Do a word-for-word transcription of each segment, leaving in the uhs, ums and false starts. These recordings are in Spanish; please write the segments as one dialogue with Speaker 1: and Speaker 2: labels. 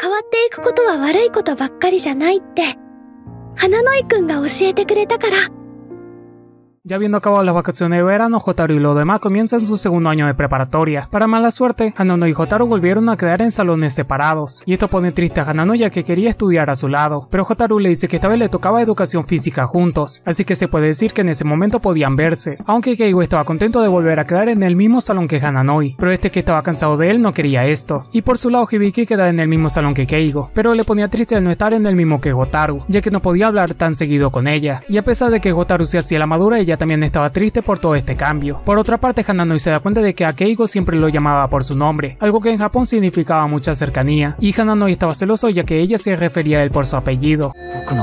Speaker 1: 変わっていくことは悪いことばっかりじゃないって、花野井くんが教えてくれたから。
Speaker 2: Ya habiendo acabado las vacaciones de verano, Hotaru y los demás comienzan su segundo año de preparatoria. Para mala suerte, Hanano y Hotaru volvieron a quedar en salones separados, y esto pone triste a Hanano ya que quería estudiar a su lado, pero Hotaru le dice que esta vez le tocaba educación física juntos, así que se puede decir que en ese momento podían verse, aunque Keigo estaba contento de volver a quedar en el mismo salón que Hananoi, pero este que estaba cansado de él no quería esto, y por su lado Hibiki queda en el mismo salón que Keigo, pero le ponía triste el no estar en el mismo que Hotaru, ya que no podía hablar tan seguido con ella, y a pesar de que Hotaru se hacía la madura, ella también estaba triste por todo este cambio. Por otra parte, Hananoi se da cuenta de que a Keigo siempre lo llamaba por su nombre, algo que en Japón significaba mucha cercanía, y Hananoi estaba celoso ya que ella se refería a él por su apellido.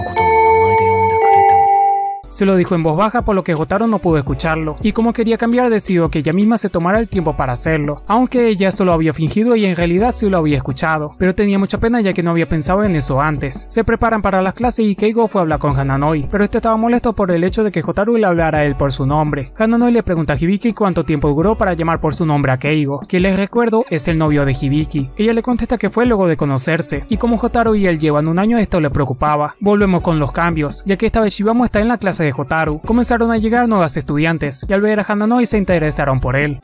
Speaker 2: Se lo dijo en voz baja, por lo que Hotaru no pudo escucharlo, y como quería cambiar decidió que ella misma se tomara el tiempo para hacerlo, aunque ella solo había fingido y en realidad sí lo había escuchado, pero tenía mucha pena ya que no había pensado en eso antes. Se preparan para las clases y Keigo fue a hablar con Hananoi, pero este estaba molesto por el hecho de que Hotaru le hablara a él por su nombre. Hananoi le pregunta a Hibiki cuánto tiempo duró para llamar por su nombre a Keigo, que les recuerdo es el novio de Hibiki. Ella le contesta que fue luego de conocerse, y como Hotaru y él llevan un año esto le preocupaba. Volvemos con los cambios, ya que esta vez Shibamo está en la clase de Hotaru. Comenzaron a llegar nuevas estudiantes, y al ver a Hananoi se interesaron por él.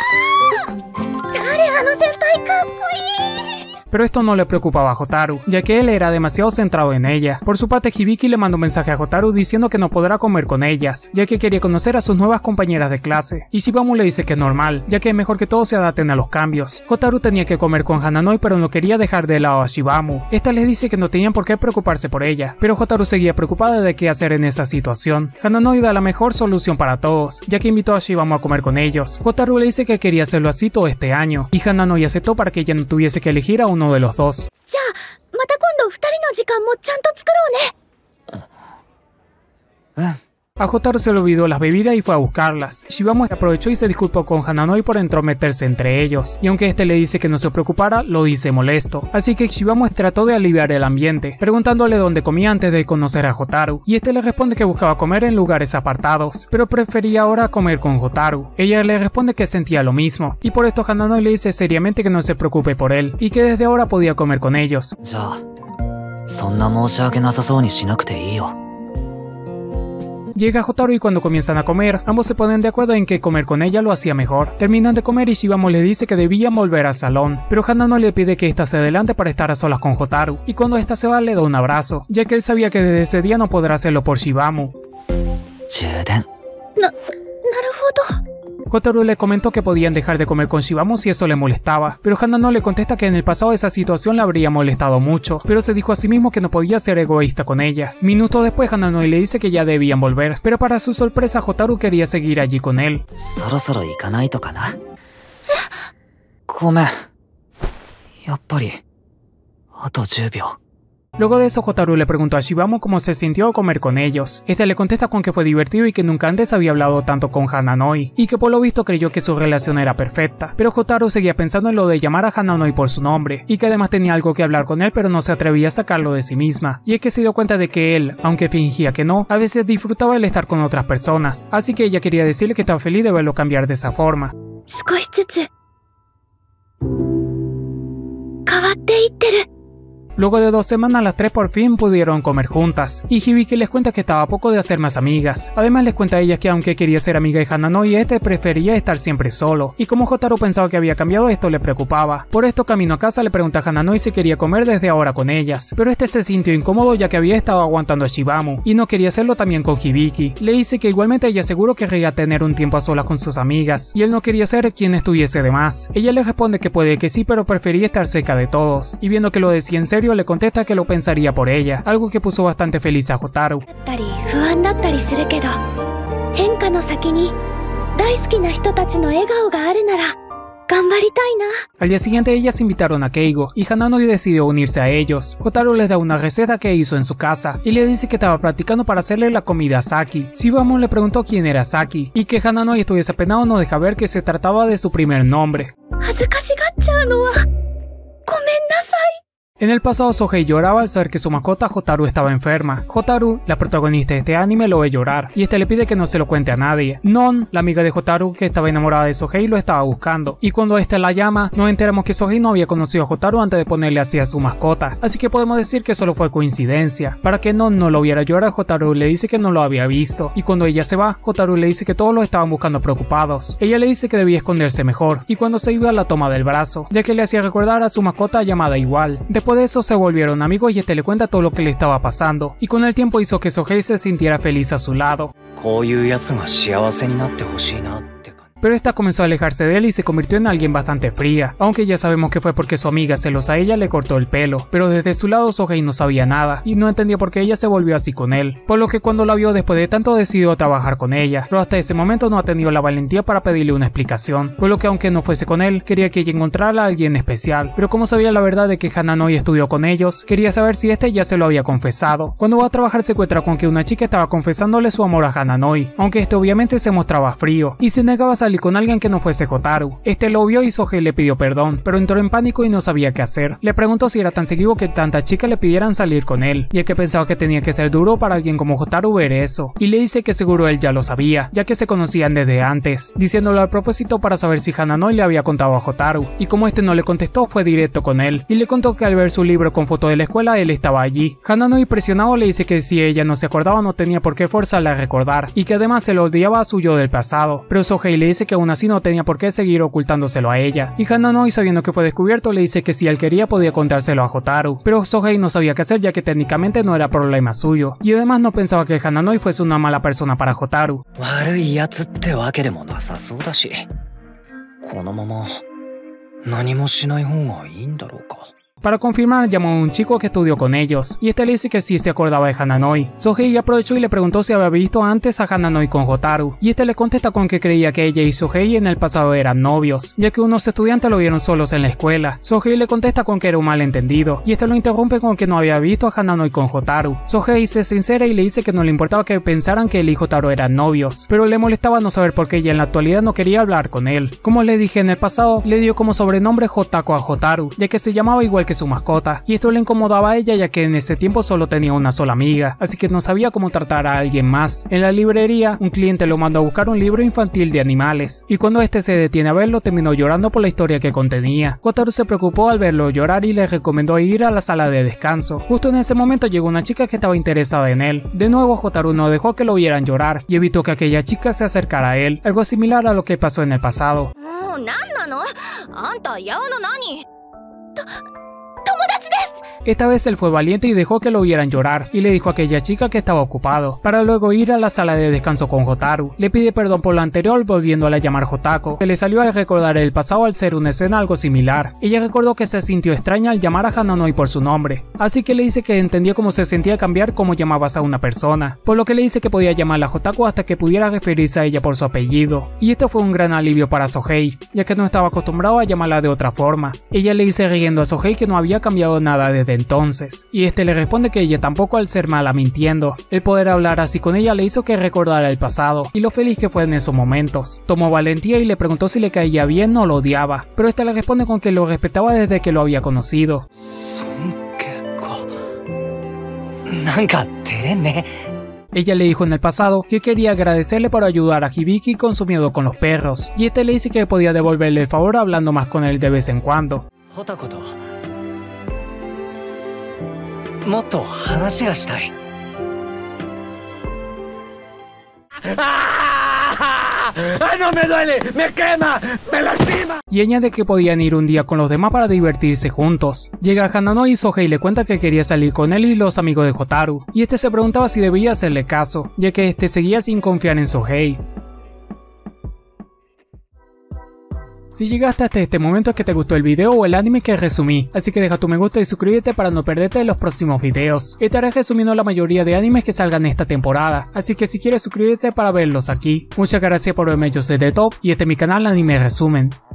Speaker 2: Pero esto no le preocupaba a Hotaru, ya que él era demasiado centrado en ella. Por su parte, Hibiki le mandó un mensaje a Hotaru diciendo que no podrá comer con ellas, ya que quería conocer a sus nuevas compañeras de clase, y Shibamo le dice que es normal, ya que es mejor que todos se adapten a los cambios. Hotaru tenía que comer con Hananoi, pero no quería dejar de lado a Shibamo. Esta les dice que no tenían por qué preocuparse por ella, pero Hotaru seguía preocupada de qué hacer en esa situación. Hananoi da la mejor solución para todos, ya que invitó a Shibamo a comer con ellos. Hotaru le dice que quería hacerlo así todo este año, y Hananoi aceptó para que ella no tuviese que elegir a uno de los dos. A Hotaru se le olvidó las bebidas y fue a buscarlas. Shibamo aprovechó y se disculpó con Hananoi por entrometerse entre ellos, y aunque este le dice que no se preocupara, lo dice molesto, así que Shibamo trató de aliviar el ambiente, preguntándole dónde comía antes de conocer a Hotaru, y este le responde que buscaba comer en lugares apartados, pero prefería ahora comer con Hotaru. Ella le responde que sentía lo mismo, y por esto Hananoi le dice seriamente que no se preocupe por él, y que desde ahora podía comer con ellos. Llega Hotaru y cuando comienzan a comer, ambos se ponen de acuerdo en que comer con ella lo hacía mejor. Terminan de comer y Shibamo le dice que debían volver al salón, pero Hananoi le pide que ésta se adelante para estar a solas con Hotaru, y cuando ésta se va le da un abrazo, ya que él sabía que desde ese día no podrá hacerlo por Shibamo.
Speaker 1: No,
Speaker 2: Hotaru le comentó que podían dejar de comer con Shibamo si eso le molestaba, pero Hananoi le contesta que en el pasado esa situación le habría molestado mucho, pero se dijo a sí mismo que no podía ser egoísta con ella. Minutos después Hananoi le dice que ya debían volver, pero para su sorpresa Hotaru quería seguir allí con él. Luego de eso, Hotaru le preguntó a Shibamo cómo se sintió al comer con ellos. Este le contesta con que fue divertido y que nunca antes había hablado tanto con Hananoi, y que por lo visto creyó que su relación era perfecta. Pero Hotaru seguía pensando en lo de llamar a Hananoi por su nombre, y que además tenía algo que hablar con él pero no se atrevía a sacarlo de sí misma. Y es que se dio cuenta de que él, aunque fingía que no, a veces disfrutaba el estar con otras personas, así que ella quería decirle que estaba feliz de verlo cambiar de esa forma. Luego de dos semanas, las tres por fin pudieron comer juntas, y Hibiki les cuenta que estaba a poco de hacer más amigas. Además les cuenta a ella que aunque quería ser amiga de Hananoi, este prefería estar siempre solo, y como Hotaru pensaba que había cambiado, esto le preocupaba. Por esto, camino a casa, le pregunta a Hananoi si quería comer desde ahora con ellas, pero este se sintió incómodo ya que había estado aguantando a Shibamo, y no quería hacerlo también con Hibiki. Le dice que igualmente ella seguro querría tener un tiempo a solas con sus amigas, y él no quería ser quien estuviese de más. Ella le responde que puede que sí, pero prefería estar cerca de todos, y viendo que lo decía en serio, le contesta que lo pensaría por ella, algo que puso bastante feliz a Hotaru. Al día siguiente ellas invitaron a Keigo, y Hananoi decidió unirse a ellos. Hotaru les da una receta que hizo en su casa, y le dice que estaba practicando para hacerle la comida a Saki. Shibamo le preguntó quién era Saki, y que Hananoi estuviese apenado no deja ver que se trataba de su primer nombre. En el pasado, Sohei lloraba al saber que su mascota Hotaru estaba enferma. Hotaru, la protagonista de este anime, lo ve llorar y este le pide que no se lo cuente a nadie. Non, la amiga de Hotaru que estaba enamorada de Sohei, lo estaba buscando y cuando este la llama, nos enteramos que Sohei no había conocido a Hotaru antes de ponerle así a su mascota, así que podemos decir que solo fue coincidencia. Para que Non no lo viera llorar, Hotaru le dice que no lo había visto y cuando ella se va, Hotaru le dice que todos lo estaban buscando preocupados. Ella le dice que debía esconderse mejor y cuando se iba la toma del brazo, ya que le hacía recordar a su mascota llamada igual. Después de eso se volvieron amigos y este le cuenta todo lo que le estaba pasando y con el tiempo hizo que Sohei se sintiera feliz a su lado. Pero esta comenzó a alejarse de él y se convirtió en alguien bastante fría, aunque ya sabemos que fue porque su amiga celosa a ella le cortó el pelo, pero desde su lado Sohei no sabía nada y no entendía por qué ella se volvió así con él, por lo que cuando la vio después de tanto decidió trabajar con ella, pero hasta ese momento no ha tenido la valentía para pedirle una explicación, por lo que aunque no fuese con él, quería que ella encontrara a alguien especial, pero como sabía la verdad de que Hananoi estudió con ellos, quería saber si este ya se lo había confesado. Cuando va a trabajar se encuentra con que una chica estaba confesándole su amor a Hananoi, aunque este obviamente se mostraba frío y se negaba a salir con alguien que no fuese Hotaru. Este lo vio y Sohei le pidió perdón, pero entró en pánico y no sabía qué hacer. Le preguntó si era tan seguido que tantas chicas le pidieran salir con él, ya que pensaba que tenía que ser duro para alguien como Hotaru ver eso, y le dice que seguro él ya lo sabía, ya que se conocían desde antes, diciéndolo al propósito para saber si Hananoi le había contado a Hotaru, y como este no le contestó fue directo con él, y le contó que al ver su libro con foto de la escuela él estaba allí. Hananoi presionado le dice que si ella no se acordaba no tenía por qué forzarla a recordar, y que además se lo odiaba a su yo del pasado, pero Sohei le dice que aún así no tenía por qué seguir ocultándoselo a ella, y Hananoi sabiendo que fue descubierto le dice que si él quería podía contárselo a Hotaru, pero Sohei no sabía qué hacer ya que técnicamente no era problema suyo, y además no pensaba que Hananoi fuese una mala persona para Hotaru. Para confirmar llamó a un chico que estudió con ellos, y este le dice que sí se acordaba de Hananoi. Sohei aprovechó y le preguntó si había visto antes a Hananoi con Hotaru, y este le contesta con que creía que ella y Sohei en el pasado eran novios, ya que unos estudiantes lo vieron solos en la escuela. Sohei le contesta con que era un malentendido, y este lo interrumpe con que no había visto a Hananoi con Hotaru. Sohei se sincera y le dice que no le importaba que pensaran que él y Hotaru eran novios, pero le molestaba no saber por qué ella en la actualidad no quería hablar con él. Como le dije en el pasado, le dio como sobrenombre Hotako a Hotaru, ya que se llamaba igual que su mascota, y esto le incomodaba a ella ya que en ese tiempo solo tenía una sola amiga, así que no sabía cómo tratar a alguien más. En la librería, un cliente lo mandó a buscar un libro infantil de animales, y cuando este se detiene a verlo terminó llorando por la historia que contenía. Hotaru se preocupó al verlo llorar y le recomendó ir a la sala de descanso. Justo en ese momento llegó una chica que estaba interesada en él. De nuevo Hotaru no dejó que lo vieran llorar y evitó que aquella chica se acercara a él, algo similar a lo que pasó en el pasado. Esta vez él fue valiente y dejó que lo vieran llorar y le dijo a aquella chica que estaba ocupado, para luego ir a la sala de descanso con Hotaru. Le pide perdón por lo anterior volviéndola a llamar Hotako, que le salió al recordar el pasado al ser una escena algo similar. Ella recordó que se sintió extraña al llamar a Hananoi por su nombre, así que le dice que entendió cómo se sentía cambiar cómo llamabas a una persona, por lo que le dice que podía llamarla Hotako hasta que pudiera referirse a ella por su apellido, y esto fue un gran alivio para Sohei, ya que no estaba acostumbrado a llamarla de otra forma. Ella le dice riendo a Sohei que no había cambiado nada desde entonces, y este le responde que ella tampoco al ser mala mintiendo. El poder hablar así con ella le hizo que recordara el pasado y lo feliz que fue en esos momentos. Tomó valentía y le preguntó si le caía bien o lo odiaba, pero este le responde con que lo respetaba desde que lo había conocido. Ella le dijo en el pasado que quería agradecerle por ayudar a Hibiki con su miedo con los perros, y este le dice que podía devolverle el favor hablando más con él de vez en cuando.
Speaker 3: ¡No me duele! ¡Me quema! ¡Me lastima!
Speaker 2: Y añade que podían ir un día con los demás para divertirse juntos. Llega Hananoi y Sohei le cuenta que quería salir con él y los amigos de Hotaru, y este se preguntaba si debía hacerle caso, ya que este seguía sin confiar en Sohei. Si llegaste hasta este momento es que te gustó el video o el anime que resumí, así que deja tu me gusta y suscríbete para no perderte los próximos videos. Estaré resumiendo la mayoría de animes que salgan esta temporada, así que si quieres suscríbete para verlos aquí. Muchas gracias por verme, yo soy The Top y este es mi canal Anime Resumen.